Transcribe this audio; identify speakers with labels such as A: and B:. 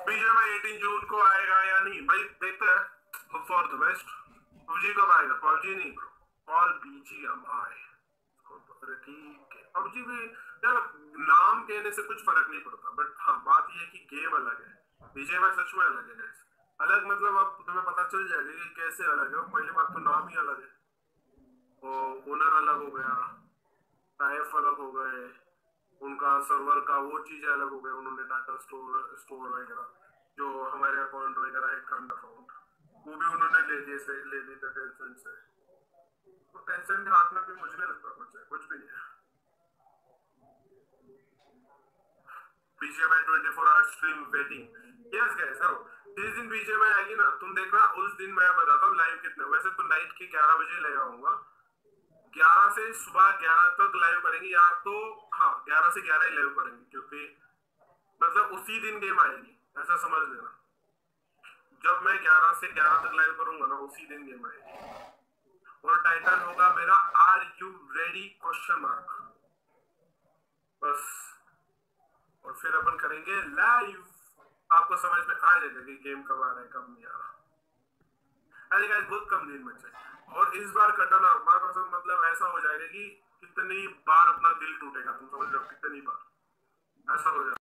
A: BGMI 18 जून को आएगा या नहीं भाई, देखते हैं। Hope for the best. PUBG कब आएगा? पबजी नहीं ब्रो, ऑल बीजीएमआई। अरे ठीक है, पबजी भी यार नाम कहने से कुछ फर्क नहीं पड़ता, बट हाँ बात ये है कि गेम अलग है। बीजीएमआई सच में अलग है guys। अलग मतलब अब तुम्हें पता चल जाएगा कि कैसे अलग है। पहली बात तो नाम ही अलग है, वो ओनर अलग हो गया, टाइप अलग हो गए, उनका सर्वर का वो चीज अलग हो गई। उन्होंने डाटा स्टोर स्टोर वगैरह, जो हमारे अकाउंट वगैरह है, करंट अकाउंट, वो भी उन्होंने ले लिए से ले ली थे टेंशन से। तो टेंशन के हाथ में भी मुझे नहीं लगता कुछ है, कुछ भी नहीं है। BGMI 24 hour stream waiting. Yes guys, हाँ जिस दिन बीजीएमआई आएगी ना, तुम देखना उस दिन मैं बताता हूँ लाइव कितने। वैसे तो नाइट के 11 बजे ले आऊंगा, 11 से सुबह 11 तक लाइव करेंगे, या तो हाँ 11 से 11 ही लाइव करेंगे, क्योंकि मतलब उसी दिन गेम आएगी, ऐसा समझ लेना। जब मैं 11 से 11 तक लाइव करूंगा ना, उसी दिन गेम आएगी। और टाइटल होगा मेरा are you ready question mark, बस। और फिर अपन करेंगे लाइव। आपको समझ में आ जाएगा कि गेम कब आ रहा है कब नहीं आ रहा। अरे गाइस बहुत कम दिन में चाहिए, और इस बार कटना माँ कसम, मतलब ऐसा हो जाएगा कि कितनी बार अपना दिल टूटेगा, तुम समझ रहे हो कितनी बार ऐसा हो जाएगा।